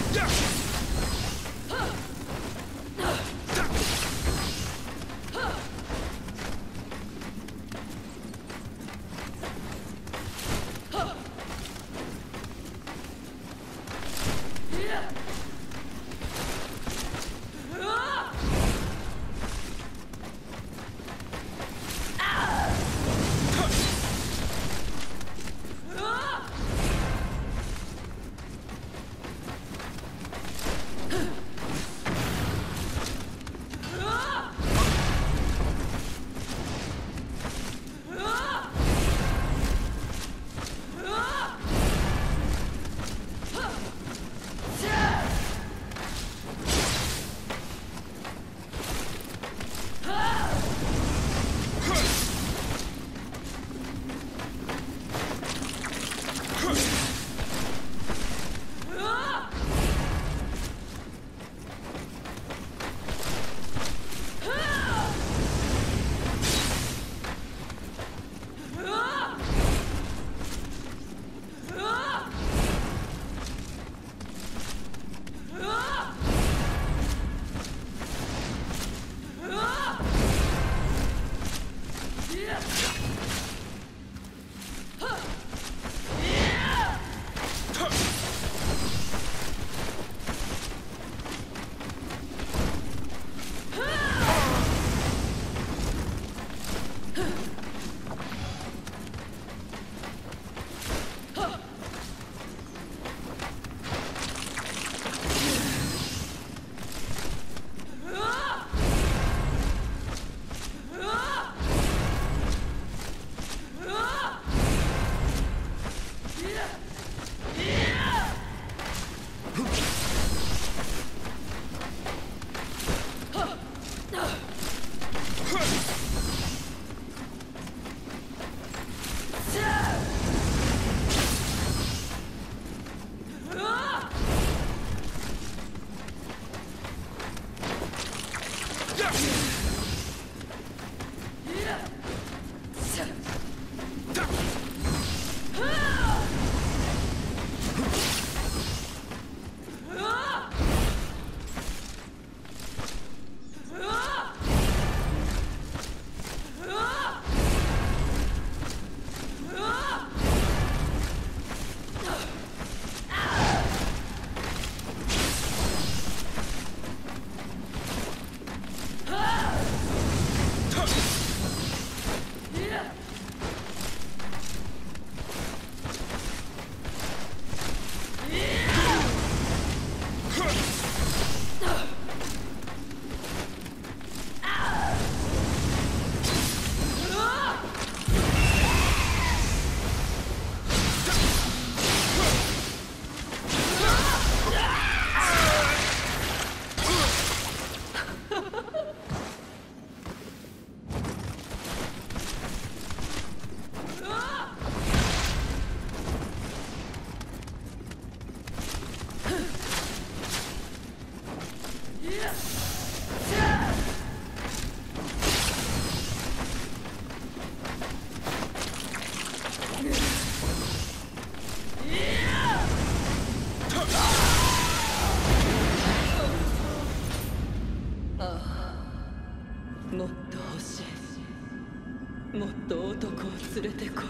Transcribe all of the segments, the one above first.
もっと欲しい。もっと男を連れてこい。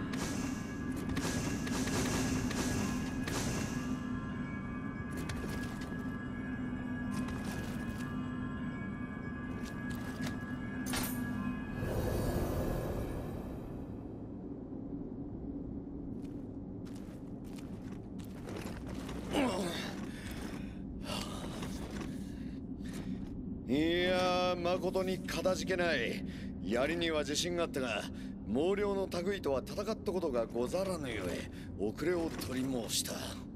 いやー、誠にかたじけない。槍には自信があったが、毛量の類とは戦ったことがござらぬゆえ遅れを取り申した。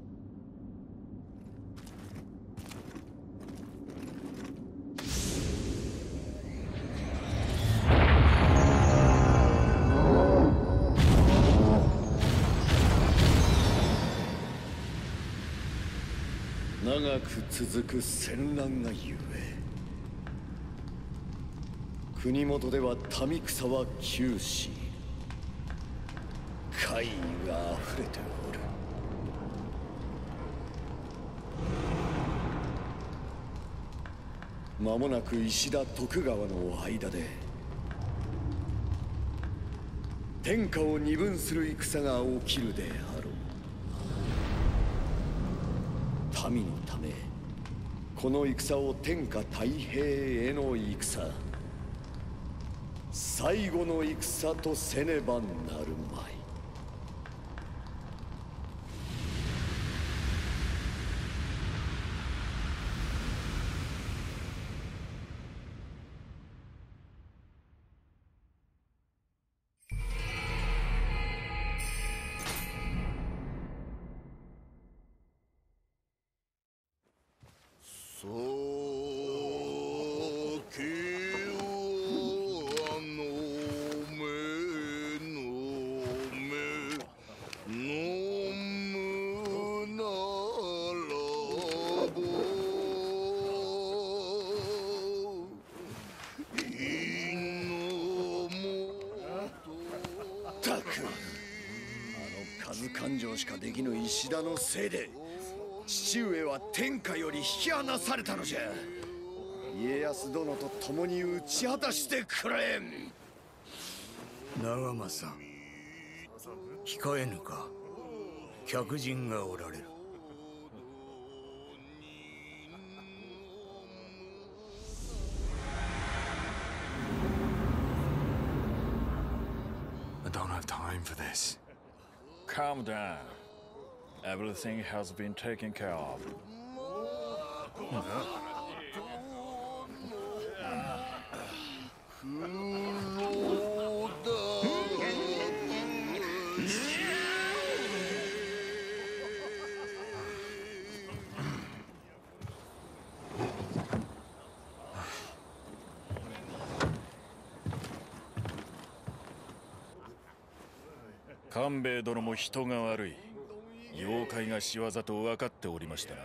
長く続く戦乱がゆえ、国元では民草は窮し、怪異が溢れておる。 間もなく石田徳川の間で天下を二分する戦が起きるであろう。民のためこの戦を天下太平への戦、最後の戦とせねばなるまい。勘定しかできぬ石田のせいで父上は天下より引き離されたのじゃ。家康殿と共に討ち果たしてくれ。 長政、控えぬか。客人がおられる。 I don't have time for this. Calm down. Everything has been taken care of.官兵衛殿も人が悪い。妖怪が仕業と分かっておりましたな。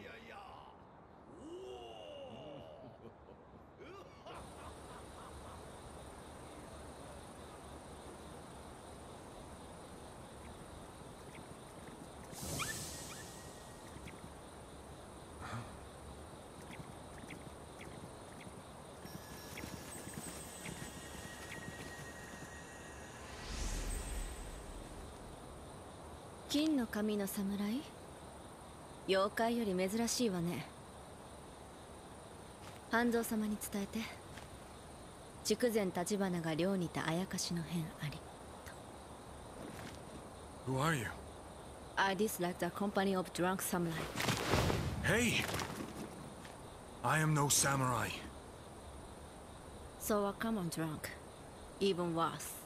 金の髪の侍？妖怪より珍しいわね。半蔵様に伝えて。筑前橘が寮にてあやかしの変ありと。 Who are you? I dislike the company of drunk samurai. Hey! I am no samurai. So a common drunk. Even worse.